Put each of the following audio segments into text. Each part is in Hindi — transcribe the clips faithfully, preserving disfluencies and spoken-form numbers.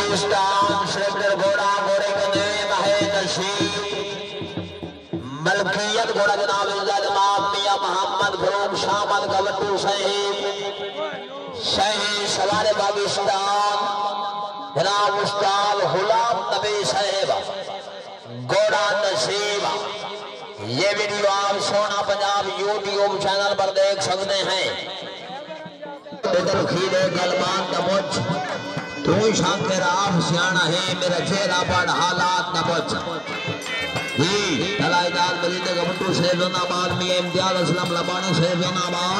पाकिस्तान सेक्टर घोड़ा घोड़े का नेम है नशीब मलकियत घोड़ा जनाब इज़्ज़त मियां मोहम्मद फरूक शामद गवट्टू साहिब शहीद सवार पाकिस्तान जनाब उस्ताद गुलाम नबी साहिब घोड़ा नसीब। ये वीडियो आप सोना पंजाब यूट्यूब चैनल पर देख सकते हैं। इधर खीरे गलबान का मुझ तू शाकिर आप सियाना है मेरा चेहरा पर हालात न बुझ जी तलाई दाल मरीद गवट्टू से जनाबाद मियां इम्तियाज असलम लबाना से जनाबाद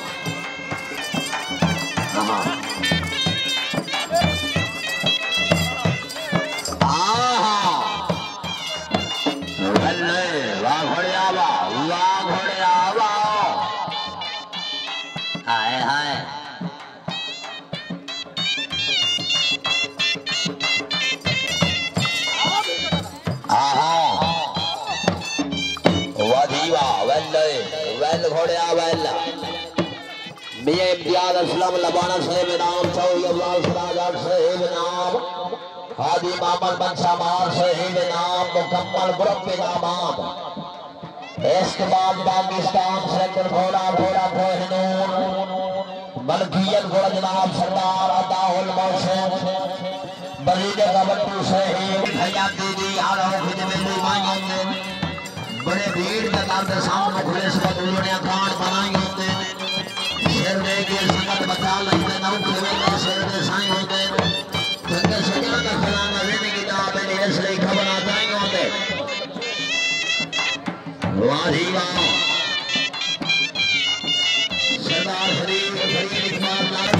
हां आहा बल्ले वाह घोड़िया वाह वाह घोड़िया वाह हाय हाय घोड़िया वैला मियां इम्तियाज असलम लबाना साहिब नाम चौधरी अब्बास राजा साहिब नाम हाजी मोहम्मद बंसा मार साहिब नाम मुकम्मल ग्रुप के नाम। इसके बाद पाकिस्तान सेक्टर घोड़ा घोड़ा कोहिनूर मलकियत घोड़ा जनाब सरदार अताउल मौसम बरीद गवट्टू साहिब हयाती दी आरो खिदमत मांगों बड़े भीड़ का दर्द सामने खुले से बदलने कान बनाई होते शेर दे के संगत बचा लेते नौ खुले के शेर दे साई होते जंगे सजा का खजाना लेने की दाव में इसलिए खबर आता ही होते वाह जी वाह सरदार शरीफ शरीफ इकबाल लाल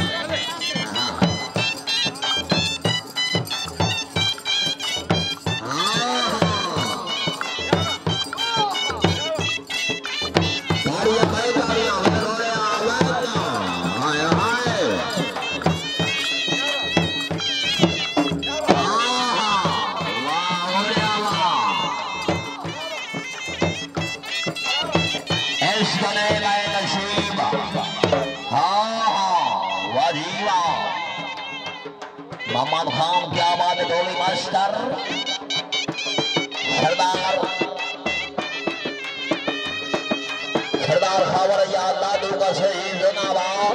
मोहम्मद खान क्या बात है डोली मास्टर सरदार सरदार खबर याद दादू का सही जनाब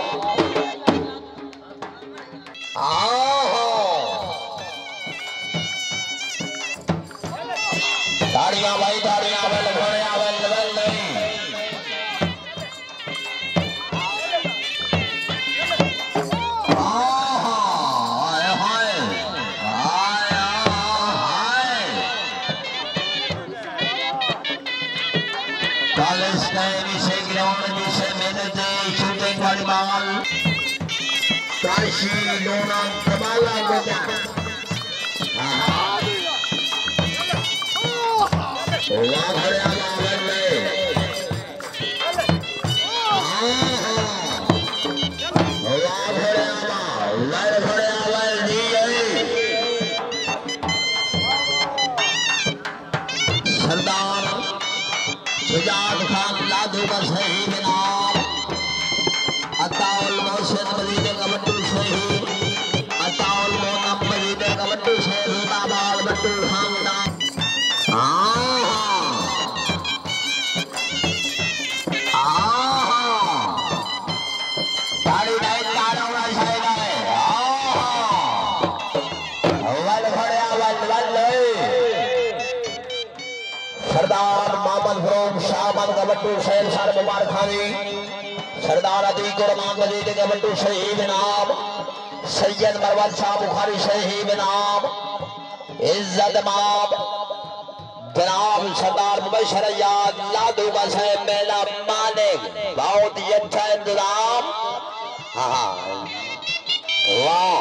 ताड़ियां भाई ताड़ियां बल घोड़िया बल बल नहीं काशी लोना कमाला बेटा वाह घोड़िया वाह बल्ले वाह घोड़िया वाह लड़ घोड़िया वाह जी सरदार शुजात खान लादू का सही नाम अताउल मौसम मरीद गवट्टू साहिब अताउल मोहम्मद मरीद गवट्टू साहिब रुदाबाद बट्टू खानदान ताड़ी नहीं ताड़ा उड़ा शायद है वल घोड़िया वल वल सरदार मोहम्मद फरूक शामद गवट्टू साहिब सर मुबारक खानी सरदार अतीक रहमान मजीद गवट्टू शहीद नाम सैयद मरवत शाह बुखारी शहीद नाम इज्जत माब जनाब सरदार मुबशर याद लादू का साहब मेला मालिक बहुत ही अच्छा इंतजाम हाँ वाह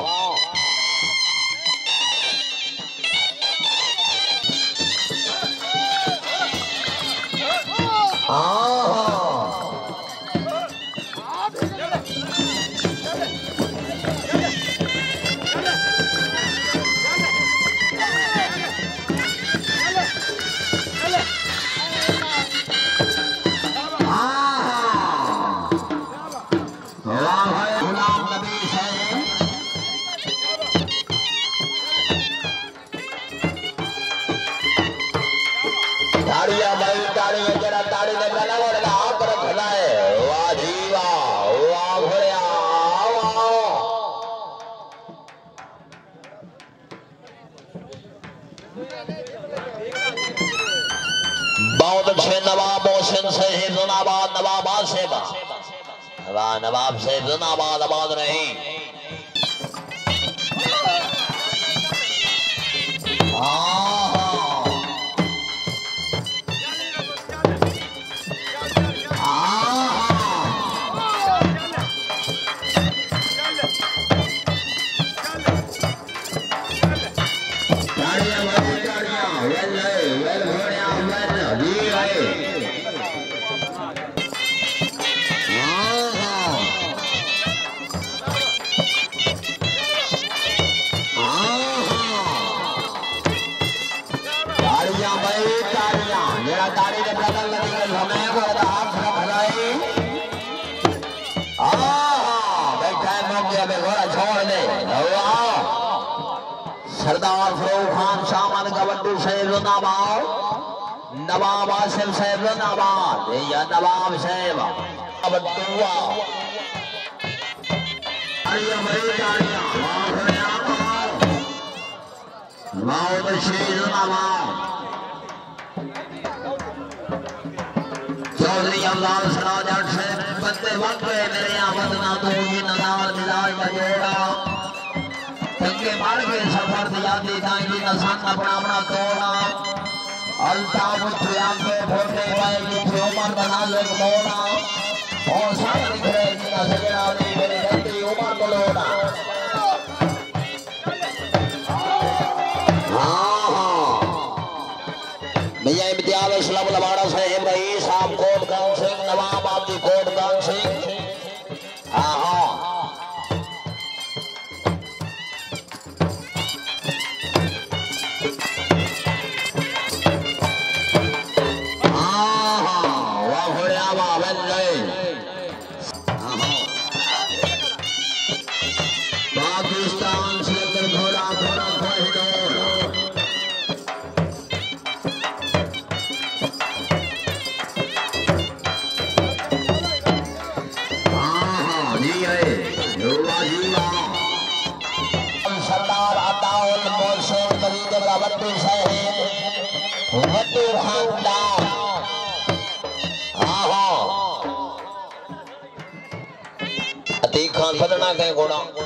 बहुत अच्छे नवाब मोहसिन साहिब जिंदाबाद, नवाब आसिफ वाह, नवाब साहिब जिंदाबाद, आबाद रही। सरदार फरूक खान शामन गवड्डू साहिब जिंदाबाद, नवाब आसिफ साहिब जिंदाबाद, या नवाब साहिब गवड्डू चौधरी अब्बास सराजट से बंदे वक्त मेरे आमद ना तो नदार मिलाज का जोड़ा तंगे मार के सफर यादी दांगी नसान अपना अपना तोड़ा अल्ताफ उठिया के फोटे पाए की उमर बना ले मोड़ा और साथ दिखे की सजना दी मेरी गलती उमर को लोड़ा। भैया इम्तियाज इस्लाम लबाड़ा साहिब रईस साहब कोट गांव सिंह नवाब आपकी कोट गांव सिंह। हाँ हाँ खान पदना कहीं घोड़ा